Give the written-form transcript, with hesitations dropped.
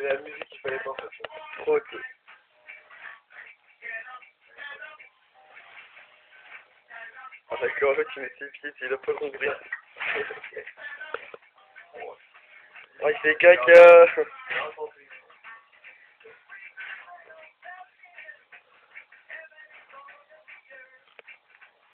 C'est la musique qu'il fallait pas faire. Trop cool. Ah d'accord, en fait tu mets ses pieds, il a pas compris. Oh il fait caca.